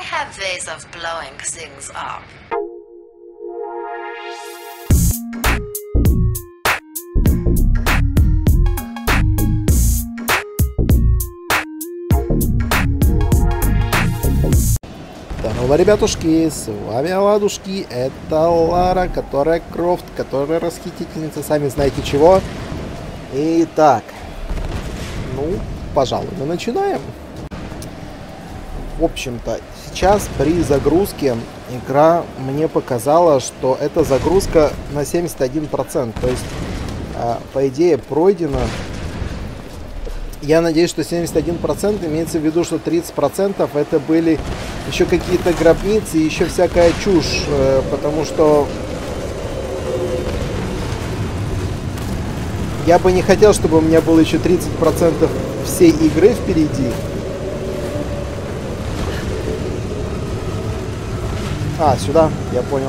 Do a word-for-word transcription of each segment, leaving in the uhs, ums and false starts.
have ways of blowing things up. Здорово, ребятушки, с вами Оладушки, это Лара, которая Крофт, которая расхитительница, сами знаете чего. Итак, ну, пожалуй, мы начинаем. В общем-то, сейчас при загрузке игра мне показала, что эта загрузка на семьдесят один процент, то есть, по идее, пройдено. Я надеюсь, что семьдесят один процент имеется в виду, что тридцать процентов это были еще какие-то гробницы и еще всякая чушь, э, потому что я бы не хотел, чтобы у меня было еще тридцать процентов всей игры впереди. А, сюда, я понял.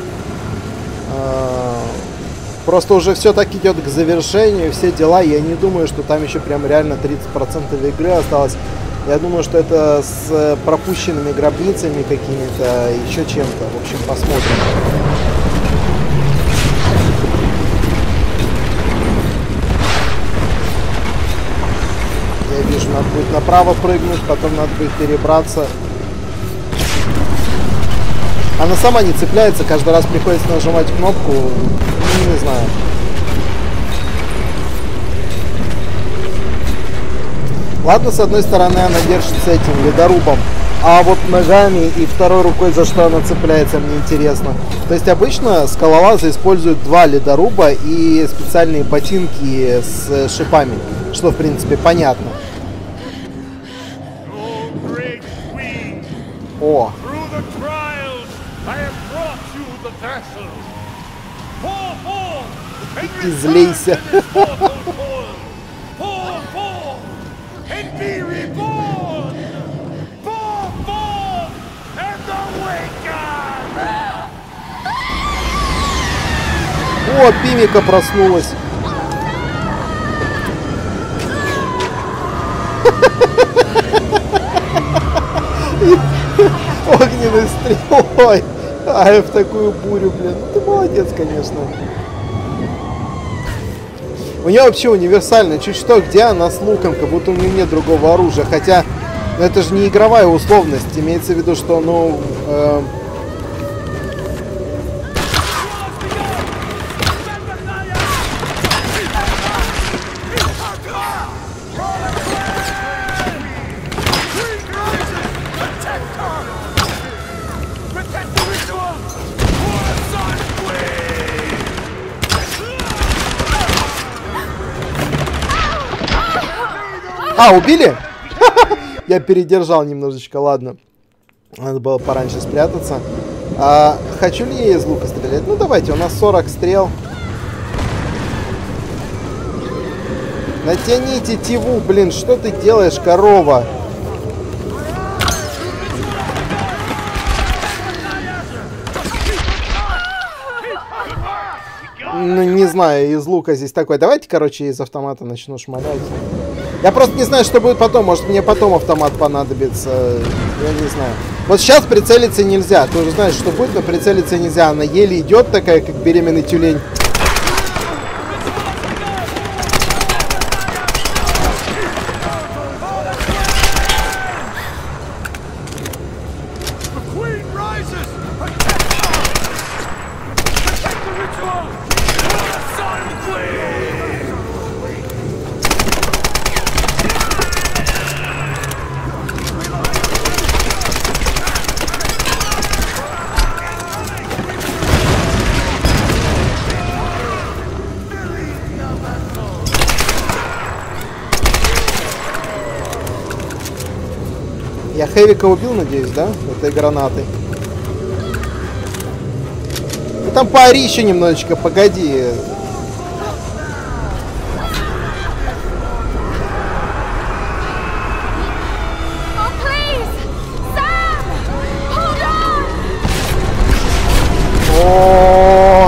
А, просто уже все так идет к завершению, все дела. Я не думаю, что там еще прям реально тридцать процентов игры осталось. Я думаю, что это с пропущенными гробницами какими-то, еще чем-то. В общем, посмотрим. Я вижу, надо будет направо прыгнуть, потом надо будет перебраться. Она сама не цепляется, каждый раз приходится нажимать кнопку. Ну, не знаю. Ладно, с одной стороны она держится этим ледорубом, а вот ногами и второй рукой за что она цепляется, мне интересно. То есть обычно скалолазы используют два ледоруба и специальные ботинки с шипами, что в принципе понятно. О! Излейся! О, Пимика проснулась. Огненной стрелой. А в такую бурю, блин. Ну ты молодец, конечно. У нее вообще универсально. Чуть что, где она с луком, как будто у нее нет другого оружия. Хотя, ну, это же не игровая условность. Имеется в виду, что, ну... Э А, убили? Я передержал немножечко, ладно. Надо было пораньше спрятаться. А, хочу ли я из лука стрелять? Ну, давайте, у нас сорок стрел. Натяни тетиву, блин, что ты делаешь, корова? Ну, не знаю, из лука здесь такой. Давайте, короче, из автомата начну шмалять. Я просто не знаю, что будет потом. Может, мне потом автомат понадобится. Я не знаю. Вот сейчас прицелиться нельзя. Ты уже знаешь, что будет, но прицелиться нельзя. Она еле идет такая, как беременный тюлень. Я Хэвика убил, надеюсь, да? Этой гранатой. Ну, там поори еще немножечко, погоди. О!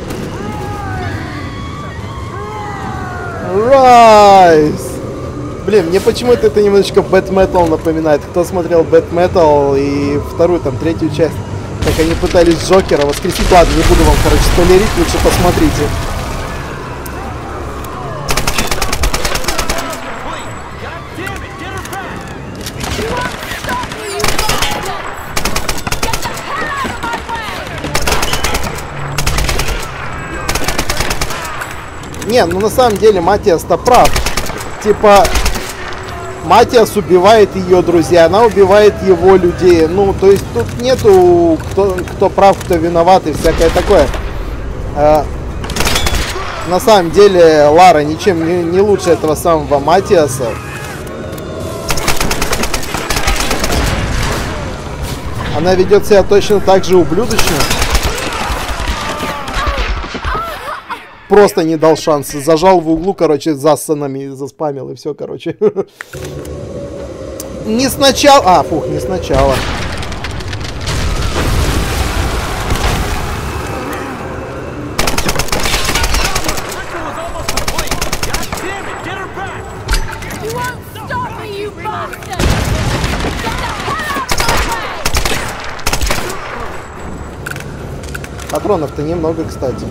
Райс! Блин, мне почему-то это немножечко Bad Metal напоминает. Кто смотрел Bad Metal и вторую, там, третью часть, как они пытались Джокера воскресить. Ладно, не буду вам, короче, спойлерить, лучше посмотрите. Не, ну на самом деле Матиас-то прав. Типа, Матиас убивает ее, друзья, она убивает его людей. Ну, то есть тут нету кто, кто прав, кто виноват и всякое такое. А, на самом деле Лара ничем не, не лучше этого самого Матиаса. Она ведет себя точно так же ублюдочно. Просто не дал шанса. Зажал в углу, короче, зассанами, заспамил и все, короче. Не сначала... А, фух, не сначала. Патронов-то немного, кстати.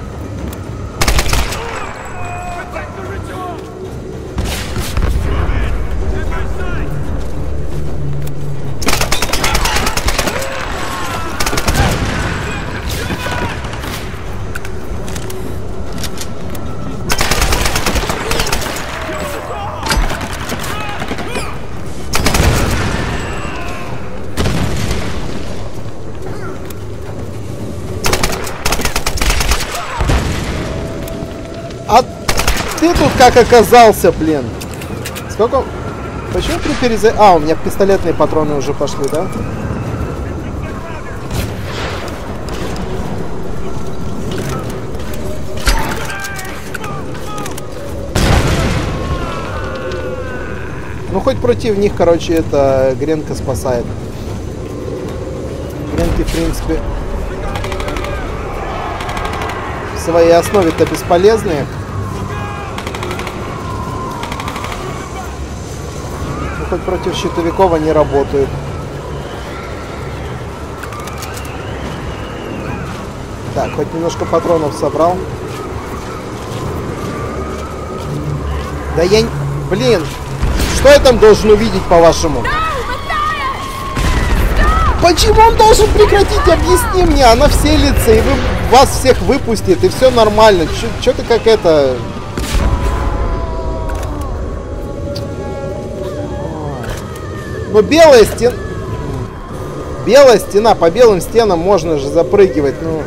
А ты тут как оказался, блин? Сколько? Почему при переза... А, у меня пистолетные патроны уже пошли, да? Ну, хоть против них, короче, это Гренка спасает. Гренки, в принципе, в своей основе-то бесполезные. Ну, хоть против щитовиков они работают. Так, хоть немножко патронов собрал. Да я... Блин! Что я там должен увидеть, по-вашему? Почему он должен прекратить? Объясни мне. Она вселится, и вы, вас всех выпустит, и все нормально. Че ты как это... Ну, белая стена... Белая стена. По белым стенам можно же запрыгивать. Ну...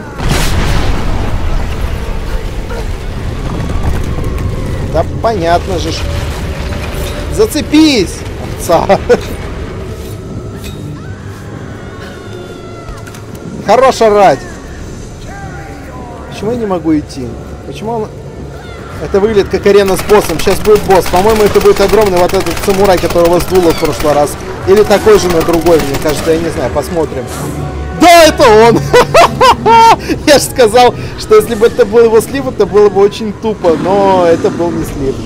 Да понятно же. Зацепись, овца. Хорош орать. Почему я не могу идти? Почему он... Это выглядит как арена с боссом. Сейчас будет босс. По-моему, это будет огромный вот этот самурай, которого сдуло в прошлый раз. Или такой же, но другой, мне кажется, я не знаю. Посмотрим. Да, это он! Я же сказал, что если бы это был его слив, это было бы очень тупо. Но это был не слив.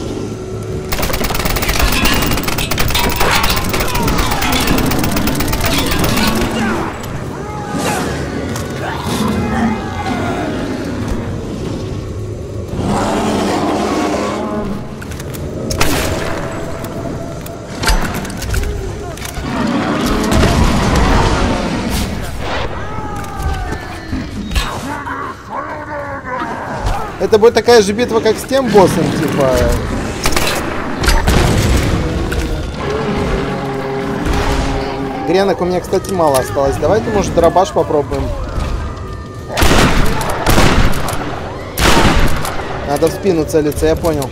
Это будет такая же битва, как с тем боссом, типа... Гренок у меня, кстати, мало осталось. Давайте, может, дробаш попробуем. Надо в спину целиться, я понял.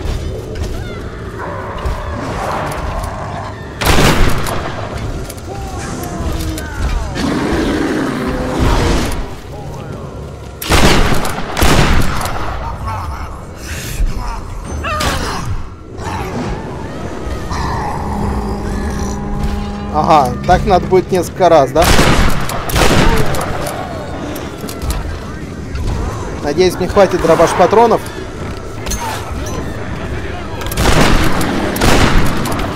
Ага, так надо будет несколько раз, да? Надеюсь, мне хватит дробаш патронов.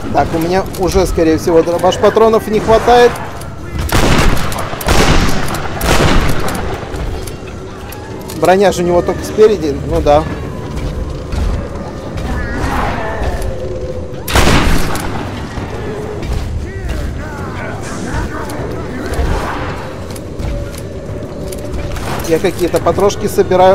Так, у меня уже, скорее всего, дробаш патронов не хватает. Броня же у него только спереди. Ну да. Я какие-то потрошки собираю.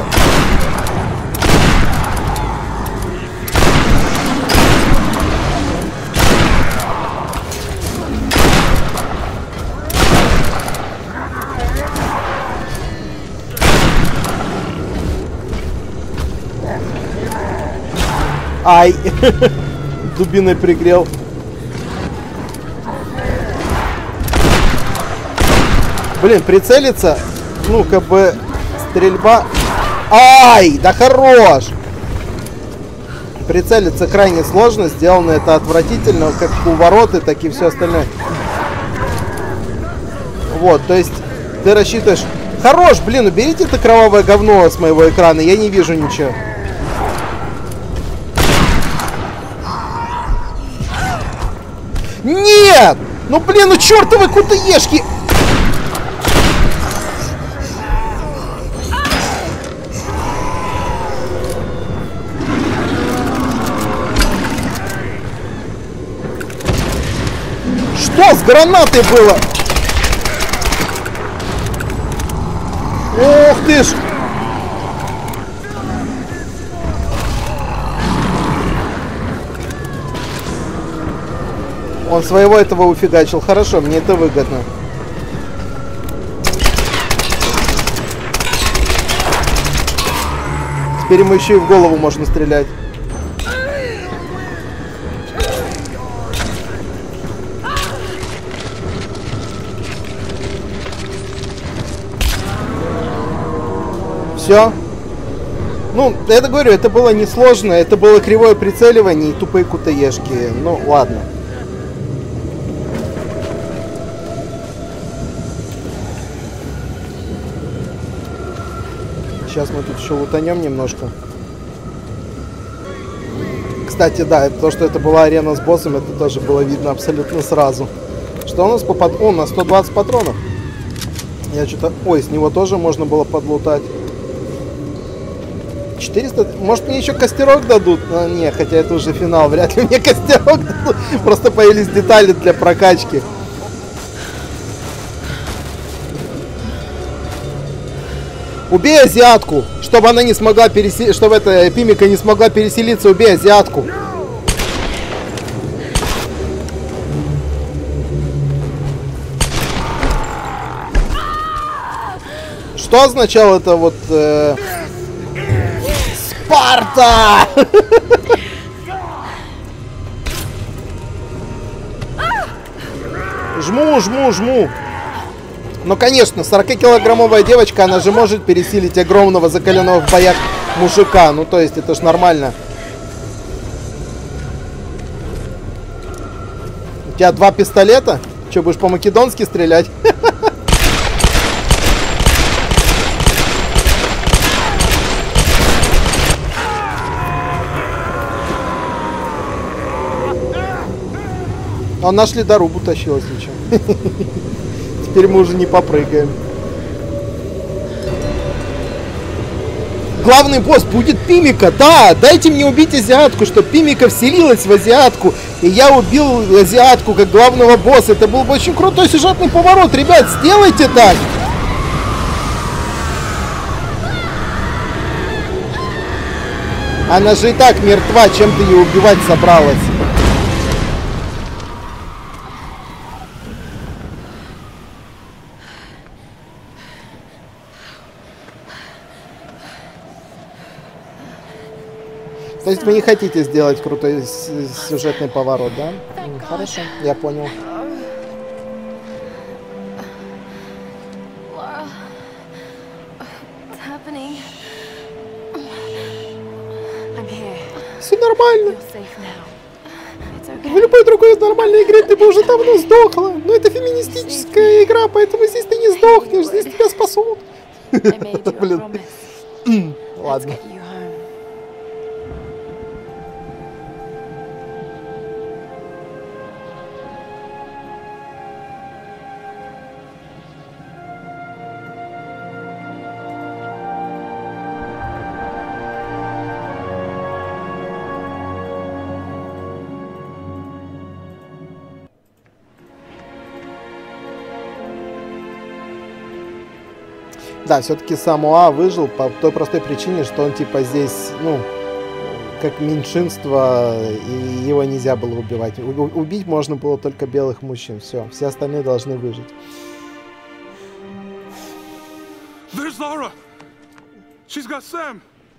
Ай! Дубиной пригрел. Блин, прицелиться, ну, как бы, стрельба... Ай! Да хорош! Прицелиться крайне сложно, сделано это отвратительно, как увороты, так и все остальное. Вот, то есть, ты рассчитываешь... Хорош, блин, уберите это кровавое говно с моего экрана, я не вижу ничего. Нет! Ну, блин, ну чертовы кутаешки! Что с гранатой было? Ох ты ж! Он своего этого уфигачил. Хорошо, мне это выгодно. Теперь ему еще и в голову можно стрелять. Все. Ну, я это говорю, это было несложно. Это было кривое прицеливание и тупые кутаешки. Ну, ладно. Сейчас мы тут еще лутанем немножко. Кстати, да, это то, что это была арена с боссом, это тоже было видно абсолютно сразу. Что у нас по пат... О, на сто двадцать патронов. Я что-то... Ой, с него тоже можно было подлутать. четыреста... Может, мне еще костерок дадут? А, не, хотя это уже финал. Вряд ли мне костерок дадут. Просто появились детали для прокачки. Убей азиатку, чтобы она не смогла переселиться, чтобы эта Пимика не смогла переселиться. Убей азиатку. Что означало это вот... Э... Спарта! Жму, жму, жму. Ну, конечно, сорокакилограммовая девочка, она же может пересилить огромного закаленного в боях мужика. Ну, то есть, это ж нормально. У тебя два пистолета? Че, будешь по-македонски стрелять? Он нашли дорогу тащил, если что. Теперь мы уже не попрыгаем. Главный босс будет Пимика. Да, дайте мне убить азиатку, чтобы Пимика вселилась в азиатку. И я убил азиатку как главного босса. Это был бы очень крутой сюжетный поворот. Ребят, сделайте так. Она же и так мертва. Чем ты ее убивать собралась? То есть вы не хотите сделать крутой сюжетный поворот, да? Хорошо, я понял. Все нормально. В любой другой нормальной игре ты бы уже давно сдохла. Но это феминистическая игра, поэтому здесь ты не сдохнешь, здесь тебя спасут. Блин. Ладно. Да, все-таки Самуа выжил по той простой причине, что он типа здесь, ну, как меньшинство, и его нельзя было убивать. У- убить можно было только белых мужчин. Все, все остальные должны выжить. There's Lara. She's got Sam.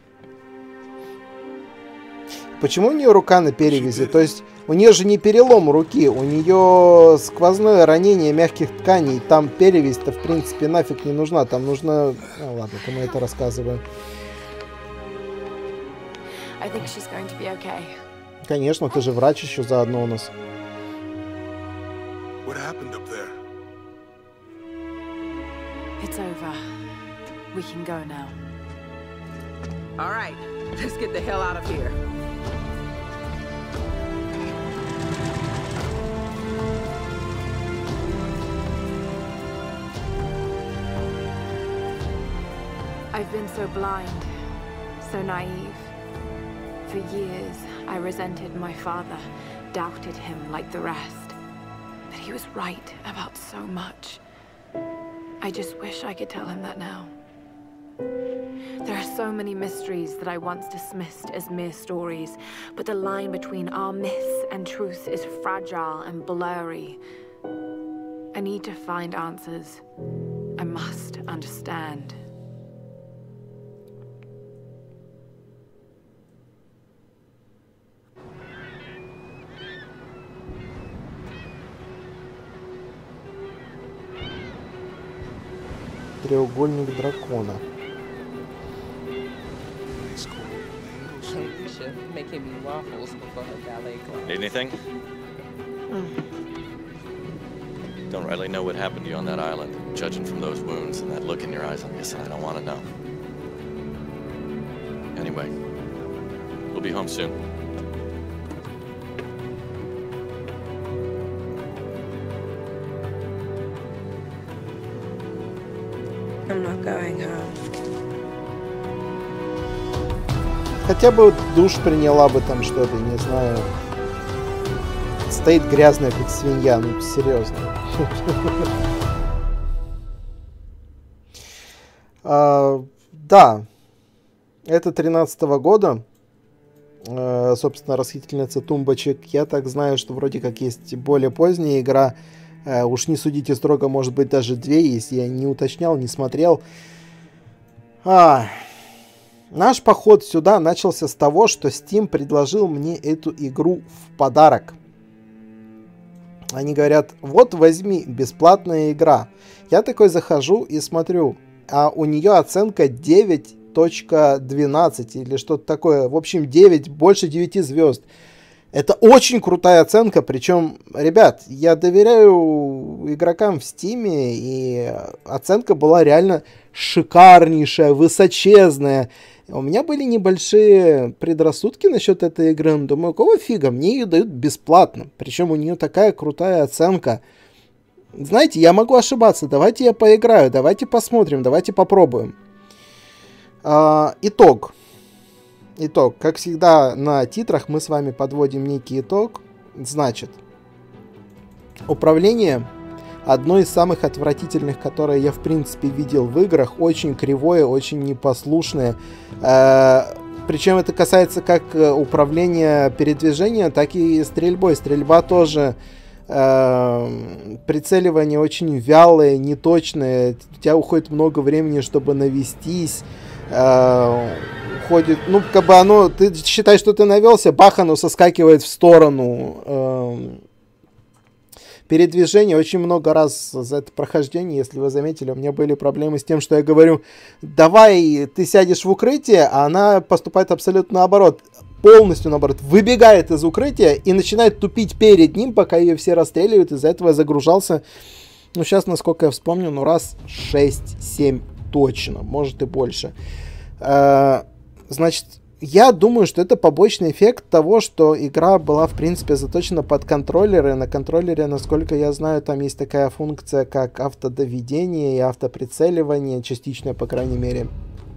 Почему у нее рука на перевязи? То есть у нее же не перелом руки, у нее сквозное ранение мягких тканей. Там перевязь-то в принципе нафиг не нужна. Там нужно... Ну ладно, кому это рассказываю. I think she's going to be okay. Конечно, ты же врач еще заодно у нас. What happened up there? It's over. We can go now. All right, let's get the hell out of here. I've been so blind, so naive. For years, I resented my father, doubted him like the rest. But he was right about so much. I just wish I could tell him that now. There are so many mysteries that I once dismissed as mere stories, but the line between our myths and truth is fragile and blurry. I need to find answers. I must understand. Треугольник дракона. Making me waffles before her ballet class. Need anything? Don't really know what happened to you on that island. Judging from those wounds and that look in your eyes, I'm guessing I don't want to know. Anyway, we'll be home soon. I'm not going home. Хотя бы душ приняла бы там что-то, не знаю. Стоит грязная, как свинья, ну серьезно. а, да, это тринадцатого года. А, собственно, расхитительница тумбочек. Я так знаю, что вроде как есть более поздняя игра. А, уж не судите строго, может быть даже две есть. Я не уточнял, не смотрел. А... Наш поход сюда начался с того, что Steam предложил мне эту игру в подарок. Они говорят, вот возьми, бесплатная игра. Я такой захожу и смотрю, а у нее оценка девять точка двенадцать или что-то такое. В общем, девять, больше девяти звезд. Это очень крутая оценка, причем, ребят, я доверяю игрокам в Steam, и оценка была реально шикарнейшая, высочезная. У меня были небольшие предрассудки насчет этой игры, но думаю, какого фига, мне ее дают бесплатно, причем у нее такая крутая оценка. Знаете, я могу ошибаться, давайте я поиграю, давайте посмотрим, давайте попробуем. А, итог. Итог. Как всегда на титрах мы с вами подводим некий итог. Значит, управление одно из самых отвратительных, которые я в принципе видел в играх. Очень кривое, очень непослушное. Э, причем это касается как управления передвижения, так и стрельбой. Стрельба тоже... Э, прицеливание очень вялое, неточное. У тебя уходит много времени, чтобы навестись. Э, уходит... Ну, как бы оно... Ты считаешь, что ты навелся, бах, оно соскакивает в сторону. Э, передвижение очень много раз за это прохождение, если вы заметили, у меня были проблемы с тем, что я говорю, давай ты сядешь в укрытие, а она поступает абсолютно наоборот, полностью наоборот, выбегает из укрытия и начинает тупить перед ним, пока ее все расстреливают, из-за этого я загружался, ну сейчас, насколько я вспомню, ну раз шесть-семь точно, может и больше. А, значит, я думаю, что это побочный эффект того, что игра была, в принципе, заточена под контроллеры. На контроллере, насколько я знаю, там есть такая функция, как автодоведение и автоприцеливание, частичное, по крайней мере.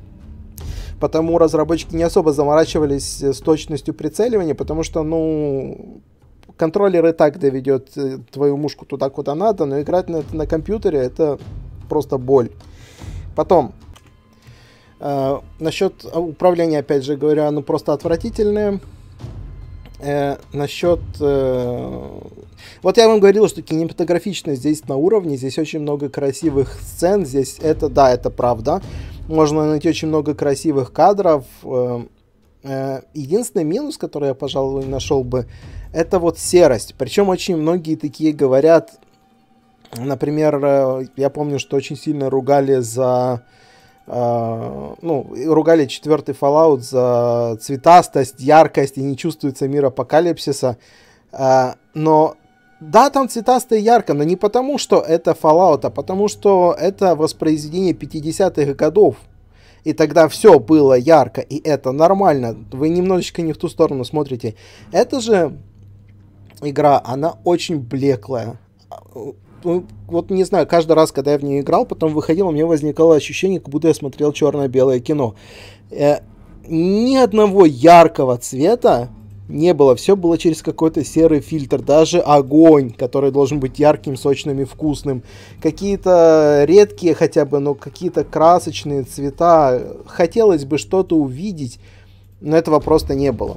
Потому разработчики не особо заморачивались с точностью прицеливания, потому что, ну, контроллер и так доведет твою мушку туда, куда надо, но играть на, на компьютере — это просто боль. Потом, э, насчет управления, опять же говорю, оно просто отвратительное. Э, насчет... Э, вот я вам говорил, что кинематографично здесь на уровне, здесь очень много красивых сцен, здесь это, да, это правда. Можно найти очень много красивых кадров. Э, э, единственный минус, который я, пожалуй, нашел бы, это вот серость. Причем очень многие такие говорят, например, э, я помню, что очень сильно ругали за... Uh, ну, ругали четвертый Fallout за цветастость, яркость и не чувствуется мир апокалипсиса. Uh, но да, там цветасто и ярко, но не потому, что это Fallout, а потому, что это воспроизведение пятидесятых годов. И тогда все было ярко, и это нормально. Вы немножечко не в ту сторону смотрите. Эта же игра, она очень блеклая. Вот не знаю, каждый раз, когда я в нее играл, потом выходил, у меня возникало ощущение, как будто я смотрел черно-белое кино. Э, ни одного яркого цвета не было, все было через какой-то серый фильтр, даже огонь, который должен быть ярким, сочным и вкусным. Какие-то редкие хотя бы, но какие-то красочные цвета. Хотелось бы что-то увидеть, но этого просто не было.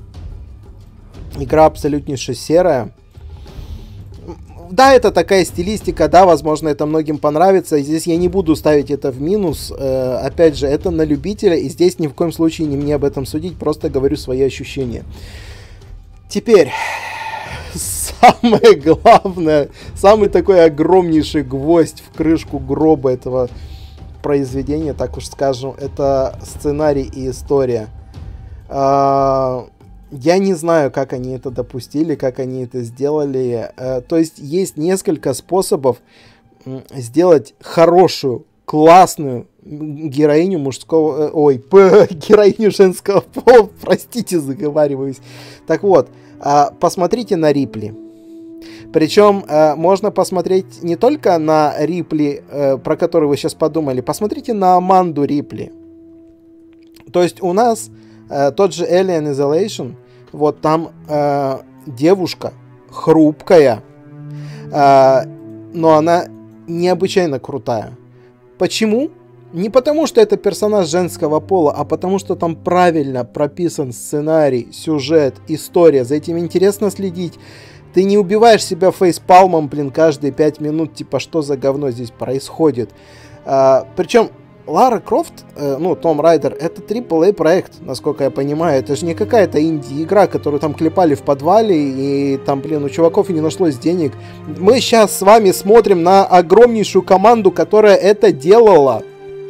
Игра абсолютнейше серая. Да, это такая стилистика, да, возможно, это многим понравится. Здесь я не буду ставить это в минус. Э, опять же, это на любителя, и здесь ни в коем случае не мне об этом судить, просто говорю свои ощущения. Теперь, самое главное, самый такой огромнейший гвоздь в крышку гроба этого произведения, так уж скажем, это сценарий и история. Э, Я не знаю, как они это допустили, как они это сделали. То есть есть несколько способов сделать хорошую, классную героиню мужского... Ой, героиню женского пола. Простите, заговариваюсь. Так вот, посмотрите на Рипли. Причем можно посмотреть не только на Рипли, про которую вы сейчас подумали. Посмотрите на Аманду Рипли. То есть у нас... Uh, тот же Alien Isolation, вот там uh, девушка хрупкая, uh, но она необычайно крутая. Почему? Не потому, что это персонаж женского пола, а потому, что там правильно прописан сценарий, сюжет, история. За этим интересно следить. Ты не убиваешь себя фейспалмом, блин, каждые пять минут, типа, что за говно здесь происходит. Uh, причем Лара Крофт, э, ну, Том Райдер, это трипл эй проект, насколько я понимаю. Это же не какая-то инди-игра, которую там клепали в подвале, и там, блин, у чуваков и не нашлось денег. Мы сейчас с вами смотрим на огромнейшую команду, которая это делала.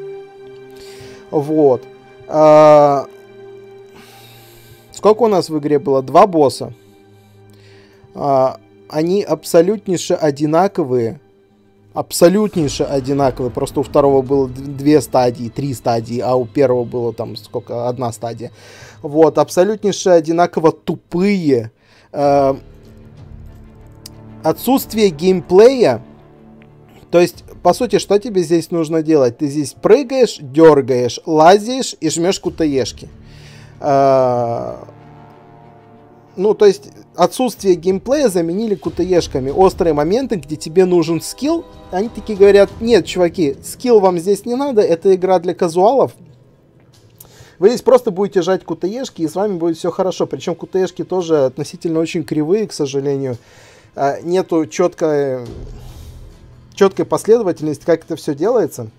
Вот. А... Сколько у нас в игре было? Два босса. А... Они абсолютнейше одинаковые. Абсолютнейше одинаковые. Просто у второго было две стадии, три стадии, а у первого было там сколько, одна стадия. Вот, абсолютнейше одинаково тупые. Э, отсутствие геймплея. То есть, по сути, что тебе здесь нужно делать? Ты здесь прыгаешь, дергаешь, лазишь и жмешь кутаешки. Э, ну, то есть, отсутствие геймплея заменили кутаешками. Острые моменты, где тебе нужен скилл, они такие говорят: нет, чуваки, скилл вам здесь не надо, это игра для казуалов. Вы здесь просто будете жать кутаешки, и с вами будет все хорошо. Причем кутаешки тоже относительно очень кривые, к сожалению. Нету четкой, четкой последовательности, как это все делается.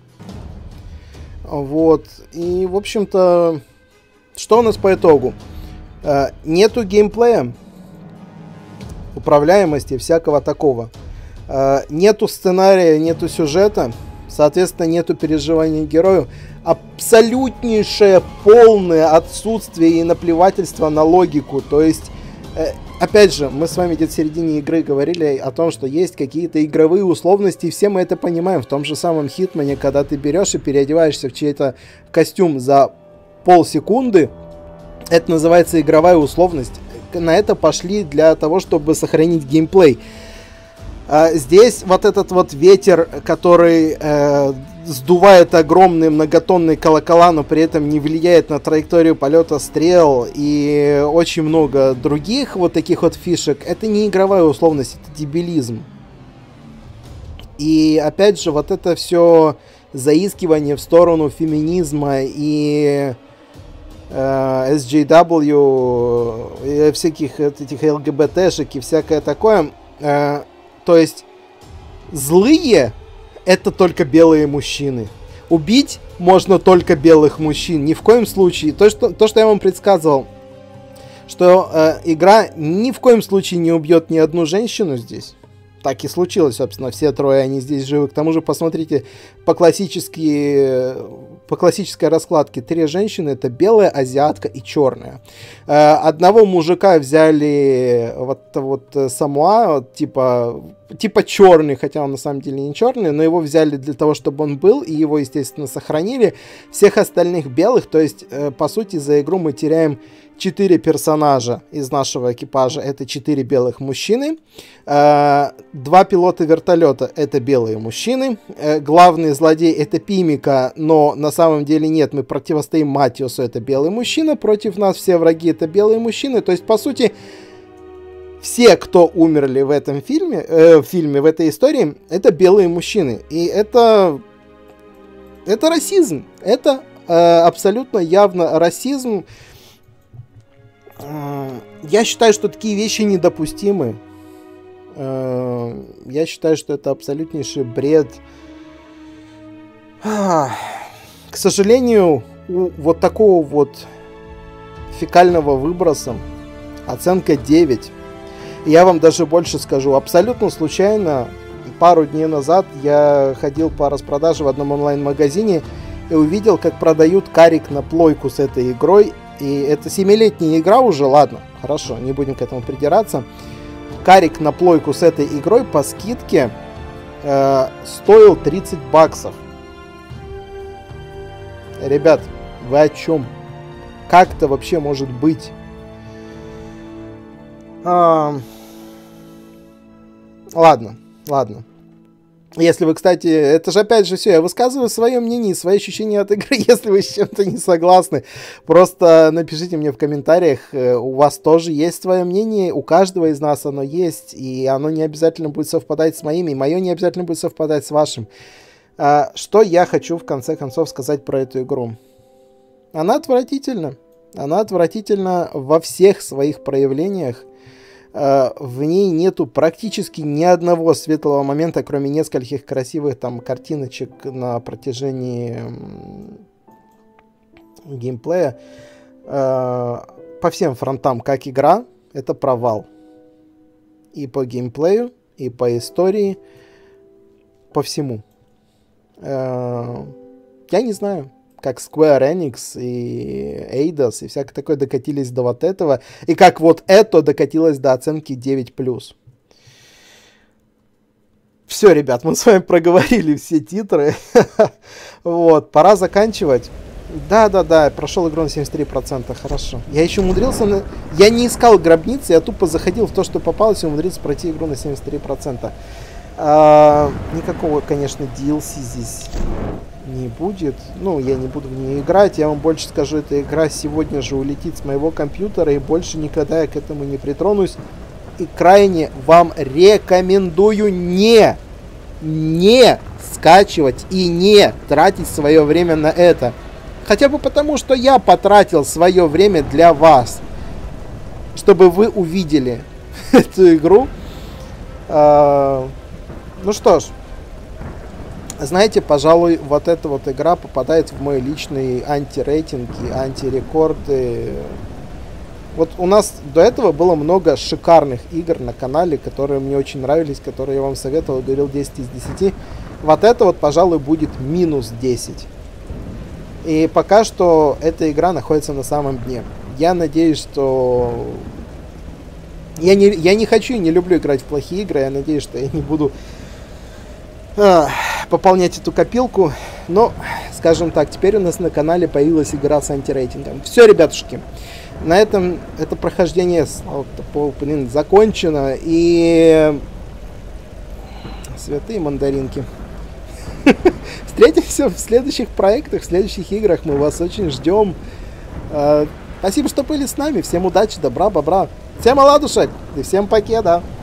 Вот. И, в общем-то, что у нас по итогу? Нету геймплея, управляемости, всякого такого. Uh, нету сценария, нету сюжета, соответственно, нету переживания герою. Абсолютнейшее полное отсутствие и наплевательство на логику. То есть, э, опять же, мы с вами где-то в середине игры говорили о том, что есть какие-то игровые условности, и все мы это понимаем. В том же самом Хитмане, когда ты берешь и переодеваешься в чей-то костюм за полсекунды, это называется игровая условность. На это пошли для того, чтобы сохранить геймплей. А здесь вот этот вот ветер, который э, сдувает огромные многотонные колокола, но при этом не влияет на траекторию полета стрел, и очень много других вот таких вот фишек, это не игровая условность, это дебилизм. И опять же, вот это все заискивание в сторону феминизма и э, эс джей дабл ю, и всяких этих эл гэ бэ тэ-шек и всякое такое. Э, то есть злые — это только белые мужчины. Убить можно только белых мужчин. Ни в коем случае. То, что, то, что я вам предсказывал, что э, игра ни в коем случае не убьет ни одну женщину здесь. Так и случилось, собственно. Все трое, они здесь живы. К тому же, посмотрите, по классической, по классической раскладке три женщины — это белая, азиатка и черная. Э, одного мужика взяли вот, вот Самуа, вот, типа, типа черный, хотя он на самом деле не черный, но его взяли для того, чтобы он был, и его, естественно, сохранили. Всех остальных белых, то есть, э, по сути, за игру мы теряем четыре персонажа из нашего экипажа. Это четыре белых мужчины. Э, два пилота вертолета — это белые мужчины. Э, главный злодей — это Пимика, но на самом деле нет, мы противостоим Матиусу, это белый мужчина. Против нас все враги — это белые мужчины. То есть, по сути, все, кто умерли в этом фильме, э, в фильме, в этой истории, это белые мужчины. И это... Это расизм. Это э, абсолютно явно расизм. Я считаю, что такие вещи недопустимы. Я считаю, что это абсолютнейший бред. К сожалению, у вот такого вот фекального выброса оценка девять. Я вам даже больше скажу. Абсолютно случайно, пару дней назад я ходил по распродаже в одном онлайн-магазине и увидел, как продают карик на плойку с этой игрой. И это семилетняя игра уже, ладно, хорошо, не будем к этому придираться. Карик на плойку с этой игрой по скидке э, стоил тридцать баксов. Ребят, вы о чем? Как это вообще может быть? А... Ладно, ладно. Если вы, кстати, это же опять же все, я высказываю свое мнение, свои ощущения от игры. Если вы с чем-то не согласны, просто напишите мне в комментариях, у вас тоже есть свое мнение, у каждого из нас оно есть, и оно не обязательно будет совпадать с моим, и мое не обязательно будет совпадать с вашим. Что я хочу в конце концов сказать про эту игру? Она отвратительна. Она отвратительна во всех своих проявлениях. В ней нету практически ни одного светлого момента, кроме нескольких красивых там картиночек на протяжении геймплея. По всем фронтам, как игра, это провал. И по геймплею, и по истории, по всему. Я не знаю, как Square Enix и Eidos и всякое такое докатились до вот этого, и как вот это докатилось до оценки девять плюс. Все, ребят, мы с вами проговорили все титры. Вот, пора заканчивать. Да-да-да, прошел игру на семьдесят три процента, хорошо. Я еще умудрился... На... Я не искал гробницы, я тупо заходил в то, что попалось, и умудрился пройти игру на семьдесят три процента. А, никакого, конечно, ди эл си здесь не будет. Ну, я не буду в нее играть. Я вам больше скажу, эта игра сегодня же улетит с моего компьютера, и больше никогда я к этому не притронусь. И крайне вам рекомендую не, не скачивать и не тратить свое время на это. Хотя бы потому, что я потратил свое время для вас, чтобы вы увидели эту игру. А, ну что ж. Знаете, пожалуй, вот эта вот игра попадает в мой личный антирейтинг и антирекорды. Вот у нас до этого было много шикарных игр на канале, которые мне очень нравились, которые я вам советовал, говорил десять из десяти. Вот это вот, пожалуй, будет минус десять. И пока что эта игра находится на самом дне. Я надеюсь, что... Я не, я не хочу и не люблю играть в плохие игры. Я надеюсь, что я не буду... пополнять эту копилку. Но, скажем так, теперь у нас на канале появилась игра с антирейтингом. Все, ребятушки, на этом это прохождение, блин, закончено. И святые мандаринки. Встретимся в следующих проектах, в следующих играх. Мы вас очень ждем. Спасибо, что были с нами. Всем удачи, добра, бобра. Всем оладушек и всем покеда.